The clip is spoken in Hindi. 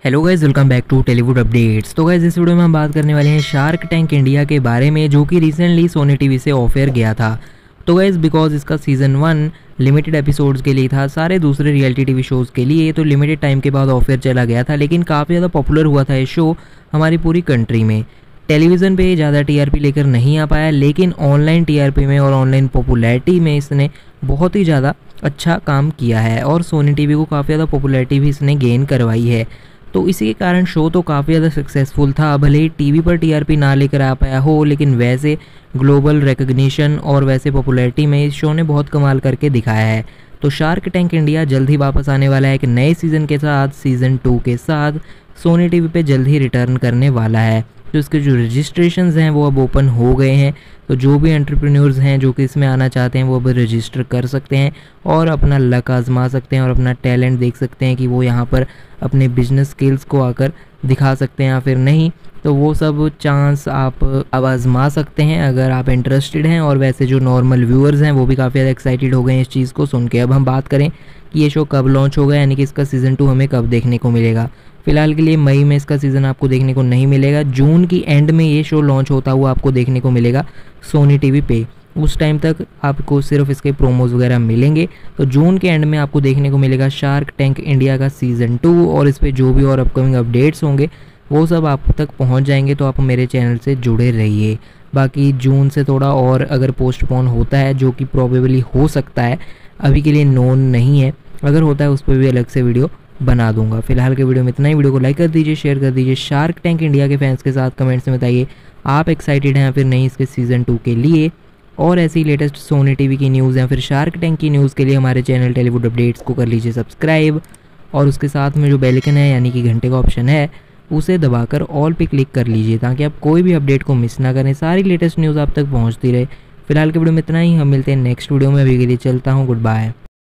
Hello guys, welcome back to Tollywood updates. तो गाइस इस वीडियो में हम बात करने वाले हैं शार्क टैंक इंडिया के बारे में, जो कि रिसेंटली सोनी टीवी से ऑफर गया था। तो गाइस बिकॉज इसका सीज़न 1 लिमिटेड एपिसोड्स के लिए था, सारे दूसरे रियलिटी टीवी शोज़ के लिए तो लिमिटेड टाइम के बाद ऑफर चला गया था, लेकिन काफ़ी ज़्यादा पॉपुलर हुआ था ये शो हमारी पूरी कंट्री में। टेलीविज़न पे ज़्यादा टीआरपी लेकर नहीं आ पाया, लेकिन ऑनलाइन टीआरपी में और ऑनलाइन पॉपुलैरिटी में इसने बहुत ही ज़्यादा अच्छा काम किया है और सोनी टीवी को काफ़ी ज़्यादा पॉपुलैरिटी भी इसने गेन करवाई है। तो इसी के कारण शो तो काफ़ी ज़्यादा सक्सेसफुल था। भले ही टीवी पर टीआरपी ना लेकर आ पाया हो, लेकिन वैसे ग्लोबल रिकग्निशन और वैसे पॉपुलैरिटी में इस शो ने बहुत कमाल करके दिखाया है। तो शार्क टैंक इंडिया जल्द ही वापस आने वाला है एक नए सीज़न के साथ, सीज़न 2 के साथ सोनी टीवी पे जल्द ही रिटर्न करने वाला है। तो इसके जो रजिस्ट्रेशंस हैं वो अब ओपन हो गए हैं, तो जो भी एंटरप्रेन्योर्स हैं जो कि इसमें आना चाहते हैं वो अब रजिस्टर कर सकते हैं और अपना लक आजमा सकते हैं और अपना टैलेंट देख सकते हैं कि वो यहाँ पर अपने बिजनेस स्किल्स को आकर दिखा सकते हैं या फिर नहीं। तो वो सब चांस आप अब आजमा सकते हैं अगर आप इंटरेस्टेड हैं। और वैसे जो नॉर्मल व्यूअर्स हैं वो भी काफ़ी ज़्यादा एक्साइटेड हो गए हैं इस चीज़ को सुन के। अब हम बात करें कि ये शो कब लॉन्च होगा, यानी कि इसका सीज़न 2 हमें कब देखने को मिलेगा। फिलहाल के लिए मई में इसका सीज़न आपको देखने को नहीं मिलेगा, जून की एंड में ये शो लॉन्च होता हुआ आपको देखने को मिलेगा सोनी टीवी पे। उस टाइम तक आपको सिर्फ इसके प्रोमोज वगैरह मिलेंगे। तो जून के एंड में आपको देखने को मिलेगा शार्क टैंक इंडिया का सीज़न 2 और इस पर जो भी और अपकमिंग अपडेट्स होंगे वो सब आप तक पहुंच जाएंगे। तो आप मेरे चैनल से जुड़े रहिए। बाकी जून से थोड़ा और अगर पोस्टपोन होता है, जो कि प्रोबेबली हो सकता है, अभी के लिए नोन नहीं है, अगर होता है उस पर भी अलग से वीडियो बना दूंगा। फिलहाल के वीडियो में इतना ही। वीडियो को लाइक कर दीजिए, शेयर कर दीजिए। शार्क टैंक इंडिया के फैंस के साथ कमेंट्स में बताइए आप एक्साइटेड हैं या फिर नहीं इसके सीज़न 2 के लिए। और ऐसी लेटेस्ट सोनी टीवी की न्यूज़ या फिर शार्क टैंक की न्यूज़ के लिए हमारे चैनल टॉलीवुड अपडेट्स को कर लीजिए सब्सक्राइब और उसके साथ में जो बेल आइकन है यानी कि घंटे का ऑप्शन है उसे दबाकर ऑल पे क्लिक कर लीजिए, ताकि आप कोई भी अपडेट को मिस ना करें, सारी लेटेस्ट न्यूज़ आप तक पहुँचती रहे। फिलहाल के वीडियो में इतना ही। हम मिलते हैं नेक्स्ट वीडियो में। अभी के लिए चलता हूँ, गुड बाय।